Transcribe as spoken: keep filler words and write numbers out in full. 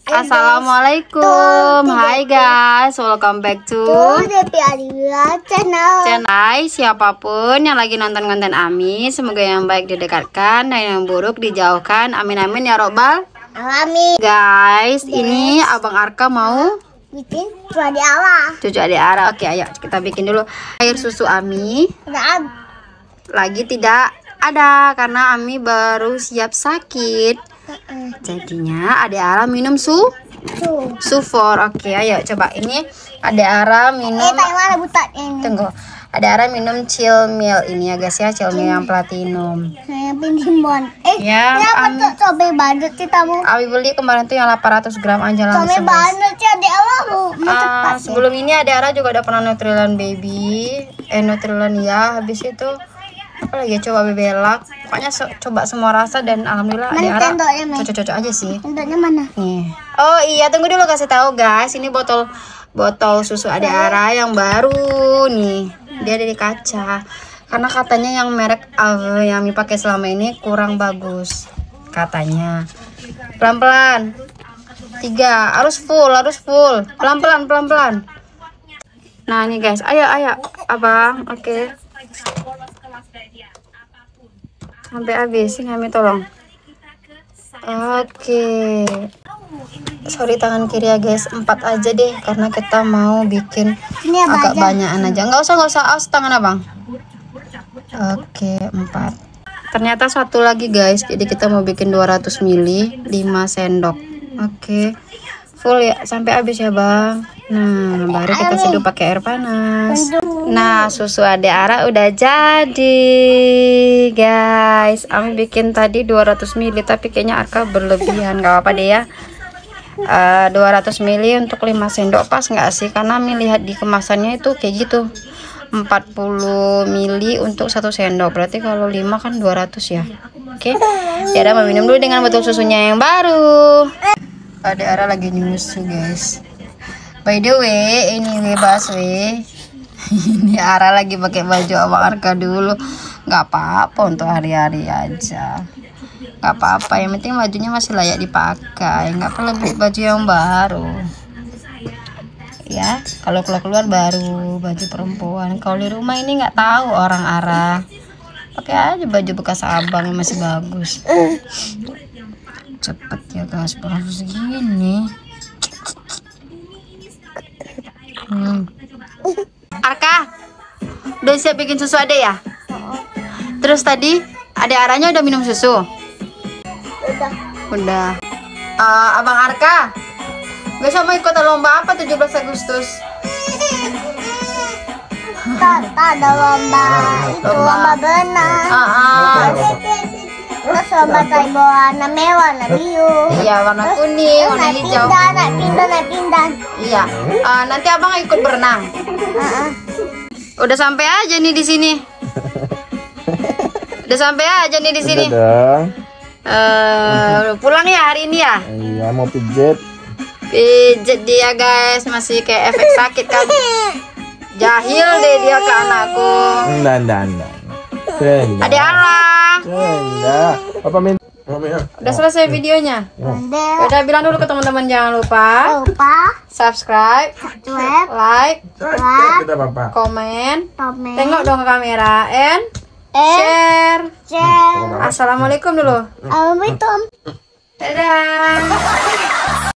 Assalamualaikum, hai guys, welcome back to channel. Channel siapapun yang lagi nonton konten Ami, semoga yang baik didekatkan dan yang buruk dijauhkan. Amin amin ya robbal Alamin. Guys, ini Abang Arka mau bikin cucu adik Ara. Cucu adik Ara. Oke, ayo kita bikin dulu. Air susu Ami Udah lagi tidak ada karena Ami baru siap sakit. Jadinya Ade Ara minum su tuh. sufor. Oke, ayo coba ini Ade Ara minum. Eh, Taiwan butat ini. Tunggu. Ade Ara minum chill meal ini ya guys ya, chill meal yang platinum. Saya pinjam Eh, Ya, kenapa Ami, tuh coba banget sih kamu? Ami beli kemarin tuh yang delapan ratus gram aja Coba langsung guys. banget sih adik Ara mau Ah, cepat. sebelum ini Ade Ara juga udah pernah Nutrilan baby, eh Nutrilan ya, habis itu apa lagi ya, coba bebelak. Pokoknya so, coba semua rasa dan alhamdulillah Ade Ara cocok-cocok aja sih. Sendoknya mana? Nih. Oh iya, tunggu dulu kasih tahu guys. Ini botol botol susu Ade Ara yang baru nih. Dia ada di kaca. Karena katanya yang merek uh, yang Ami pakai selama ini kurang bagus. Katanya. Pelan-pelan. Tiga, harus full, harus full. Pelan-pelan, pelan-pelan. Nah, nih guys. Ayo, ayo. Abang, oke. Okay. Sampai habis, ini Ami tolong. Oke, okay. Sorry tangan kiri ya guys, empat aja deh karena kita mau bikin Ini agak aja. banyakan aja. Nggak usah nggak usah aus tangan abang. Oke, empat. Ternyata satu lagi guys, jadi kita mau bikin dua ratus mililiter, lima sendok. Oke, full ya sampai habis ya bang. Nah, baru kita seduh pakai air panas. Nah, susu Ade Ara udah jadi guys. Ami bikin tadi dua ratus mililiter tapi kayaknya Arka berlebihan. Gak apa-apa deh ya. uh, dua ratus mililiter untuk lima sendok pas nggak sih? Karena Ami lihat di kemasannya itu kayak gitu, empat puluh mililiter untuk satu sendok. Berarti kalau lima kan dua ratus ya. Oke, ya udah minum dulu dengan botol susunya yang baru. Ade Ara lagi nyusu guys. By the way, ini bebas we. Ini Ara lagi pakai baju Abang Arka dulu. Nggak apa-apa untuk hari-hari aja. Nggak apa-apa, yang penting bajunya masih layak dipakai. Nggak perlu beli baju yang baru. Ya, kalau keluar-keluar baru baju perempuan. Kalau di rumah ini nggak tahu orang Ara. Pakai aja baju bekas abang yang masih bagus. Cepet ya guys, baru segini. Hmm. Arka, udah siap bikin susu Ade ya? Terus tadi Ade Aranya udah minum susu? Udah. Udah. Uh, Abang Arka, besok mau ikut lomba apa tujuh belas Agustus? Tak ada lomba itu Lomba. lomba berenang. Ah, ah. Terus lomba kayak warna merah, warna biru. Iya, warna kuning, warna Naik hijau. pindah, naik pindah, naik pindah. Iya. Uh, nanti abang ikut berenang. Heeh. Udah sampai aja nih di sini. Udah sampai aja nih di sini. Udah dong. Eh, pulang ya hari ini ya? Iya, mau pijet. Pijet dia guys, masih kayak efek sakit kan. Jahil deh dia ke anakku. Enggak, enggak, enggak. Enggak. Ade Ara. Enggak. Papa minta. Udah selesai videonya. Udah. Udah bilang dulu ke teman-teman, jangan lupa Lupa subscribe, subscribe, like, Kita papa. komen, komen, tengok dong ke kamera, and and share. share. Assalamualaikum dulu. Assalamualaikum. Dadah.